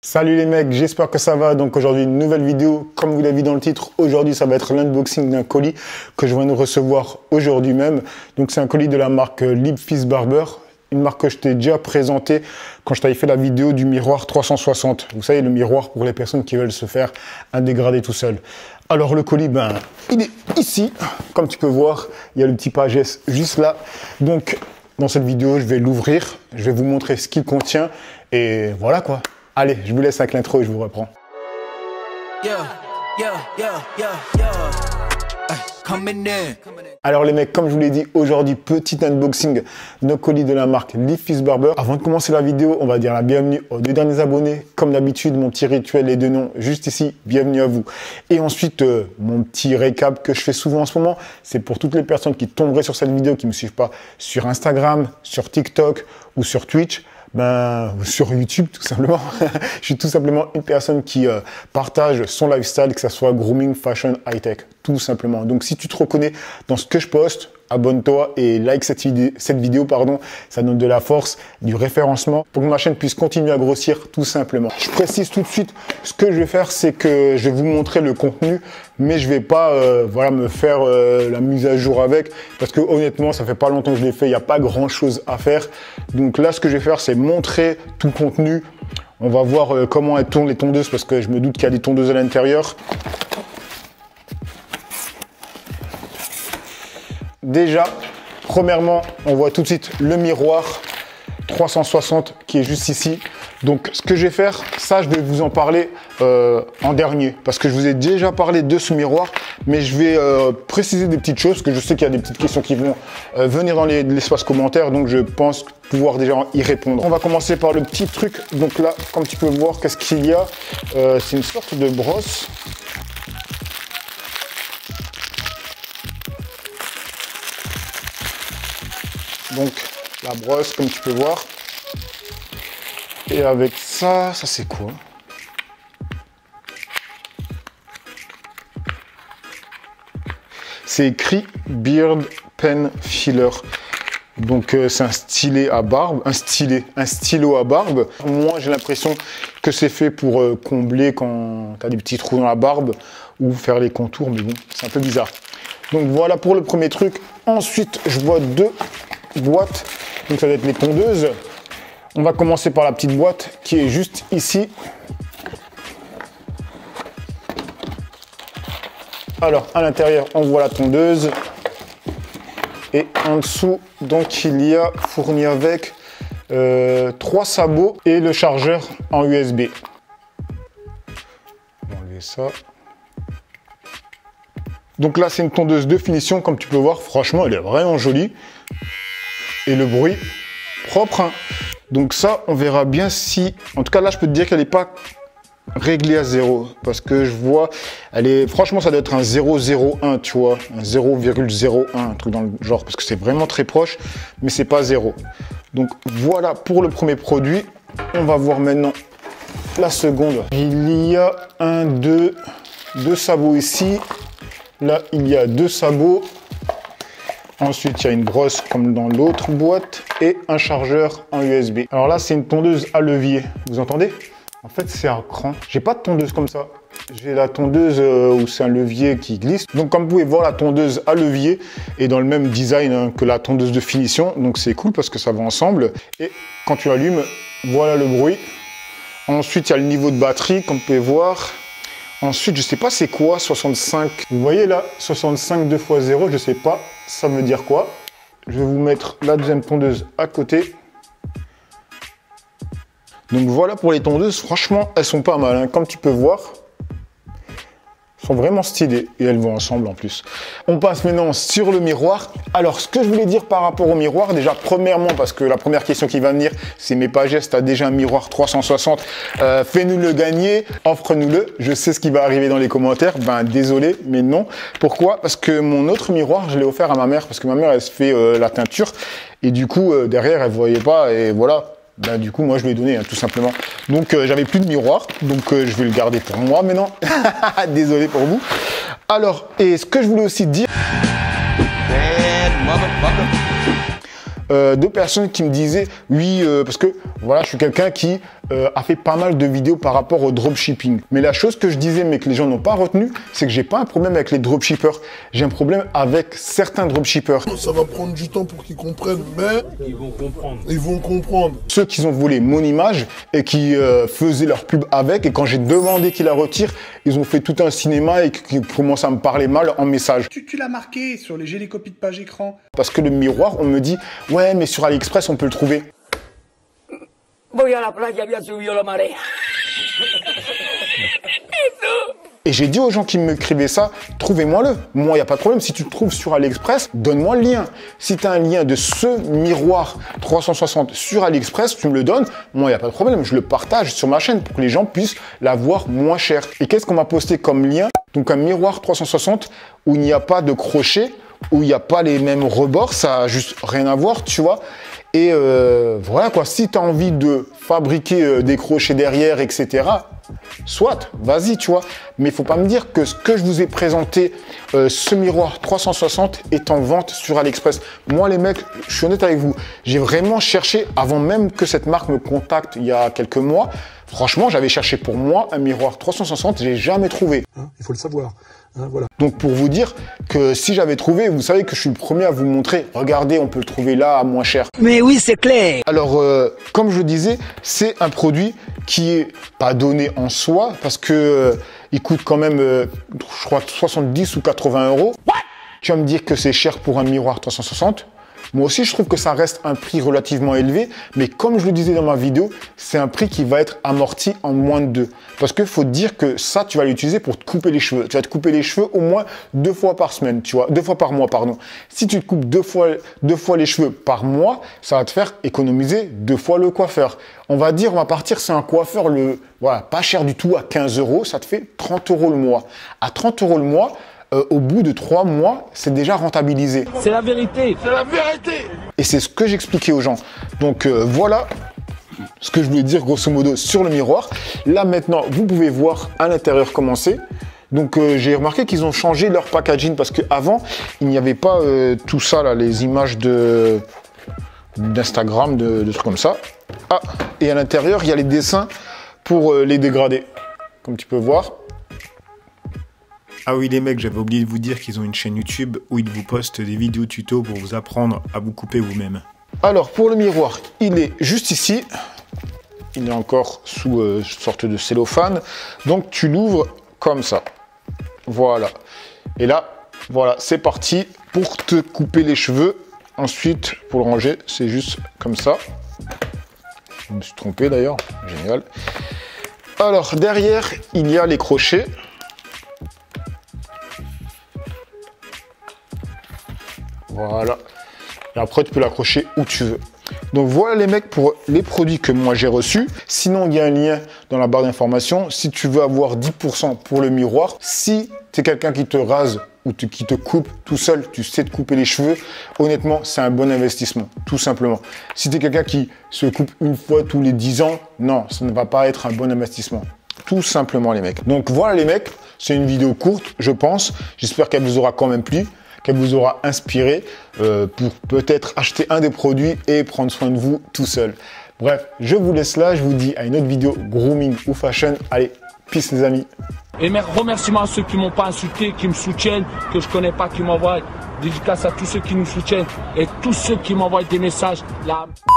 Salut les mecs, j'espère que ça va. Donc aujourd'hui une nouvelle vidéo, comme vous l'avez vu dans le titre. Aujourd'hui ça va être l'unboxing d'un colis que je viens de recevoir aujourd'hui même. Donc c'est un colis de la marque Lipfizz Barber, une marque que je t'ai déjà présentée quand je t'avais fait la vidéo du miroir 360. Vous savez, le miroir pour les personnes qui veulent se faire un dégradé tout seul. Alors le colis, il est ici, comme tu peux voir, il y a le petit pagès juste là. Donc dans cette vidéo je vais l'ouvrir, je vais vous montrer ce qu'il contient et voilà quoi. Allez, je vous laisse avec l'intro et je vous reprends. Alors les mecs, comme je vous l'ai dit, aujourd'hui, petit unboxing de colis de la marque Lipfizz Barber. Avant de commencer la vidéo, on va dire la bienvenue aux deux derniers abonnés. Comme d'habitude, mon petit rituel, les deux noms juste ici, bienvenue à vous. Et ensuite, mon petit récap que je fais souvent en ce moment, c'est pour toutes les personnes qui tomberaient sur cette vidéo, qui ne me suivent pas sur Instagram, sur TikTok ou sur Twitch. Sur YouTube tout simplement. Je suis tout simplement une personne qui partage son lifestyle, que ce soit grooming, fashion, high-tech, tout simplement. Donc si tu te reconnais dans ce que je poste, abonne-toi et like cette vidéo, pardon. Ça donne de la force, du référencement pour que ma chaîne puisse continuer à grossir tout simplement. Je précise tout de suite, ce que je vais faire, c'est que je vais vous montrer le contenu, mais je vais pas me faire la mise à jour avec, parce que honnêtement, ça fait pas longtemps que je l'ai fait, il n'y a pas grand chose à faire. Donc là, ce que je vais faire, c'est montrer tout le contenu. On va voir comment elles tournent les tondeuses, parce que je me doute qu'il y a des tondeuses à l'intérieur. Déjà, premièrement, on voit tout de suite le miroir 360 qui est juste ici. Donc, ce que je vais faire, ça, je vais vous en parler en dernier, parce que je vous ai déjà parlé de ce miroir, mais je vais préciser des petites choses, parce que je sais qu'il y a des petites questions qui vont venir dans l'espace commentaire, donc je pense pouvoir déjà y répondre. On va commencer par le petit truc. Donc là, comme tu peux voir, qu'est-ce qu'il y a? C'est une sorte de brosse. Donc la brosse, comme tu peux voir. Et avec ça, c'est quoi? C'est écrit Beard Pen Filler. Donc c'est un stylet à barbe, un stylo à barbe. Moi j'ai l'impression que c'est fait pour combler quand tu as des petits trous dans la barbe ou faire les contours, mais bon, c'est un peu bizarre. Donc voilà pour le premier truc. Ensuite, je vois deux boîtes, donc ça va être les tondeuses. On va commencer par la petite boîte qui est juste ici. Alors à l'intérieur on voit la tondeuse et en dessous donc il y a fourni avec 3 sabots et le chargeur en USB. On va enlever ça. Donc là c'est une tondeuse de finition, comme tu peux voir, franchement elle est vraiment jolie. Et le bruit propre, hein. Donc ça, on verra bien si... En tout cas, là, je peux te dire qu'elle n'est pas réglée à 0. Parce que je vois... Elle est... Franchement, ça doit être un 0,01, tu vois. Un 0,01, un truc dans le genre. Parce que c'est vraiment très proche, mais c'est pas 0. Donc voilà pour le premier produit. On va voir maintenant la seconde. Il y a deux sabots ici. Là, il y a 2 sabots. Ensuite, il y a une brosse comme dans l'autre boîte et un chargeur en USB. Alors là, c'est une tondeuse à levier. Vous entendez? En fait, c'est un cran. J'ai pas de tondeuse comme ça. J'ai la tondeuse où c'est un levier qui glisse. Donc, comme vous pouvez voir, la tondeuse à levier est dans le même design que la tondeuse de finition. Donc, c'est cool parce que ça va ensemble. Et quand tu allumes, voilà le bruit. Ensuite, il y a le niveau de batterie, comme vous pouvez voir. Ensuite, je sais pas c'est quoi, 65. Vous voyez là, 65 2 x 0, je sais pas, ça veut dire quoi. Je vais vous mettre la deuxième tondeuse à côté. Donc voilà pour les tondeuses, franchement, elles sont pas mal, hein. Comme tu peux voir, elles sont vraiment stylées et elles vont ensemble en plus. On passe maintenant sur le miroir. Alors, ce que je voulais dire par rapport au miroir, déjà, premièrement, parce que la première question qui va venir, c'est mes pages, tu as déjà un miroir 360, fais-nous le gagner, offre-nous-le. Je sais ce qui va arriver dans les commentaires. Désolé, mais non. Pourquoi? Parce que mon autre miroir, je l'ai offert à ma mère, parce que ma mère, elle se fait la teinture, et du coup, derrière, elle voyait pas, et voilà. Du coup, moi, je lui ai donné, hein, tout simplement. Donc, j'avais plus de miroir, donc je vais le garder pour moi maintenant. Désolé pour vous. Alors, et ce que je voulais aussi dire... Deux personnes qui me disaient, oui, parce que, voilà, je suis quelqu'un qui a fait pas mal de vidéos par rapport au dropshipping. Mais la chose que je disais, mais que les gens n'ont pas retenu, c'est que j'ai pas un problème avec les dropshippers. J'ai un problème avec certains dropshippers. Ça va prendre du temps pour qu'ils comprennent, mais ils vont comprendre. Ils vont comprendre. Ceux qui ont volé mon image et qui faisaient leur pub avec, et quand j'ai demandé qu'ils la retirent, ils ont fait tout un cinéma et qui commencent à me parler mal en message. Tu l'as marqué sur les copies de page écran. Parce que le miroir, on me dit, ouais, mais sur AliExpress, on peut le trouver. Voy a la playa, había subido la marea. Et j'ai dit aux gens qui m'écrivaient ça, trouvez-moi-le. Moi, il n'y a pas de problème. Si tu te trouves sur AliExpress, donne-moi le lien. Si tu as un lien de ce miroir 360 sur AliExpress, tu me le donnes. Moi, il n'y a pas de problème. Je le partage sur ma chaîne pour que les gens puissent l'avoir moins cher. Et qu'est-ce qu'on m'a posté comme lien? Donc, un miroir 360 où il n'y a pas de crochet, où il n'y a pas les mêmes rebords. Ça n'a juste rien à voir, tu vois. Et voilà quoi. Si tu as envie de fabriquer des crochets derrière, etc., soit, vas-y, tu vois. Mais il faut pas me dire que ce que je vous ai présenté, ce miroir 360 est en vente sur AliExpress. Moi, les mecs, je suis honnête avec vous, j'ai vraiment cherché, avant même que cette marque me contacte il y a quelques mois, franchement, j'avais cherché pour moi un miroir 360, j'ai jamais trouvé. Hein, il faut le savoir. Hein, voilà. Donc pour vous dire que si j'avais trouvé, vous savez que je suis le premier à vous montrer. Regardez, on peut le trouver là à moins cher. Mais oui, c'est clair. Alors, comme je le disais, c'est un produit qui est pas donné en soi parce que il coûte quand même, je crois, 70 ou 80 euros. Tu vas me dire que c'est cher pour un miroir 360. Moi aussi, je trouve que ça reste un prix relativement élevé, mais comme je le disais dans ma vidéo, c'est un prix qui va être amorti en moins de 2. Parce qu'il faut dire que ça, tu vas l'utiliser pour te couper les cheveux. Tu vas te couper les cheveux au moins 2 fois par semaine, tu vois, 2 fois par mois, pardon. Si tu te coupes deux fois les cheveux par mois, ça va te faire économiser 2 fois le coiffeur. On va dire, on va partir, c'est un coiffeur, voilà, pas cher du tout, à 15 euros, ça te fait 30 euros le mois. À 30 euros le mois, au bout de 3 mois, c'est déjà rentabilisé. C'est la vérité. C'est la vérité. Et c'est ce que j'expliquais aux gens. Donc voilà ce que je voulais dire grosso modo sur le miroir. Là maintenant, vous pouvez voir à l'intérieur comment c'est. Donc j'ai remarqué qu'ils ont changé leur packaging parce qu'avant, il n'y avait pas tout ça, là, les images d'Instagram, de trucs comme ça. Ah, et à l'intérieur, il y a les dessins pour les dégrader, comme tu peux voir. Ah oui les mecs, j'avais oublié de vous dire qu'ils ont une chaîne YouTube où ils vous postent des vidéos tuto pour vous apprendre à vous couper vous-même. Alors pour le miroir, il est juste ici. Il est encore sous une sorte de cellophane. Donc tu l'ouvres comme ça. Voilà. Et là, voilà, c'est parti pour te couper les cheveux. Ensuite, pour le ranger, c'est juste comme ça. Je me suis trompé d'ailleurs. Génial. Alors derrière, il y a les crochets. Voilà. Et après, tu peux l'accrocher où tu veux. Donc voilà les mecs pour les produits que moi j'ai reçus. Sinon, il y a un lien dans la barre d'information. Si tu veux avoir 10% pour le miroir, si tu es quelqu'un qui te rase ou qui te coupe tout seul, tu sais te couper les cheveux, honnêtement, c'est un bon investissement, tout simplement. Si tu es quelqu'un qui se coupe une fois tous les 10 ans, non, ça ne va pas être un bon investissement. Tout simplement les mecs. Donc voilà les mecs, c'est une vidéo courte, je pense. J'espère qu'elle vous aura quand même plu, qu'elle vous aura inspiré pour peut-être acheter un des produits et prendre soin de vous tout seul. Bref, je vous laisse là, je vous dis à une autre vidéo grooming ou fashion. Allez, peace les amis. Et mes remerciements à ceux qui m'ont pas insulté, qui me soutiennent, que je connais pas, qui m'envoient. Dédicace à tous ceux qui nous soutiennent et tous ceux qui m'envoient des messages. Là.